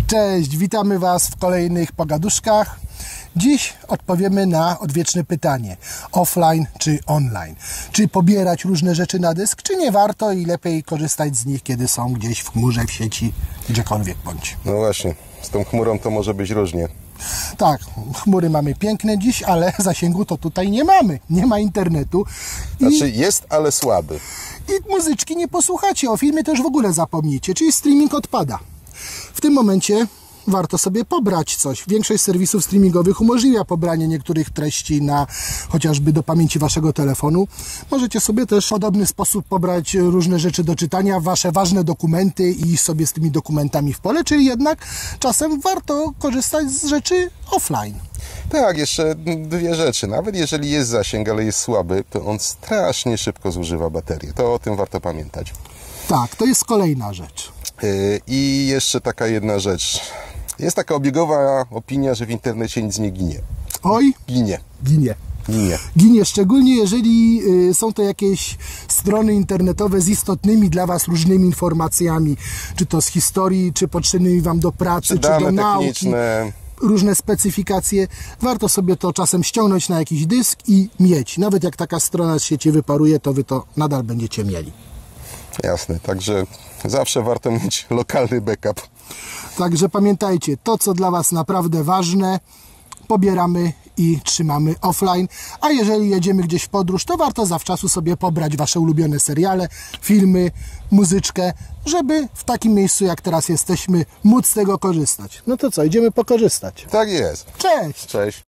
Cześć, witamy Was w kolejnych pogaduszkach. Dziś odpowiemy na odwieczne pytanie: offline czy online? Czy pobierać różne rzeczy na dysk, czy nie warto i lepiej korzystać z nich, kiedy są gdzieś w chmurze, w sieci, gdziekolwiek bądź? No właśnie, z tą chmurą to może być różnie. Tak, chmury mamy piękne dziś, ale zasięgu to tutaj nie mamy. Nie ma internetu. Znaczy jest, ale słaby. I muzyczki nie posłuchacie, o filmie też w ogóle zapomnicie, czyli streaming odpada. W tym momencie warto sobie pobrać coś. Większość serwisów streamingowych umożliwia pobranie niektórych treści na chociażby do pamięci waszego telefonu. Możecie sobie też w podobny sposób pobrać różne rzeczy do czytania, wasze ważne dokumenty i sobie z tymi dokumentami w pole, czyli jednak czasem warto korzystać z rzeczy offline. Tak, jeszcze dwie rzeczy. Nawet jeżeli jest zasięg, ale jest słaby, to on strasznie szybko zużywa baterię. To o tym warto pamiętać. Tak, to jest kolejna rzecz. I jeszcze taka jedna rzecz. Jest taka obiegowa opinia, że w internecie nic nie ginie. Oj! Ginie. Ginie. Ginie. Ginie, szczególnie jeżeli są to jakieś strony internetowe z istotnymi dla Was różnymi informacjami, czy to z historii, czy potrzebnymi Wam do pracy, czy do nauki. Techniczne. Różne specyfikacje. Warto sobie to czasem ściągnąć na jakiś dysk i mieć. Nawet jak taka strona z sieci wyparuje, to Wy to nadal będziecie mieli. Jasne, także zawsze warto mieć lokalny backup. Także pamiętajcie, to co dla Was naprawdę ważne, pobieramy i trzymamy offline, a jeżeli jedziemy gdzieś w podróż, to warto zawczasu sobie pobrać Wasze ulubione seriale, filmy, muzyczkę, żeby w takim miejscu jak teraz jesteśmy móc z tego korzystać. No to co, idziemy pokorzystać. Tak jest. Cześć! Cześć.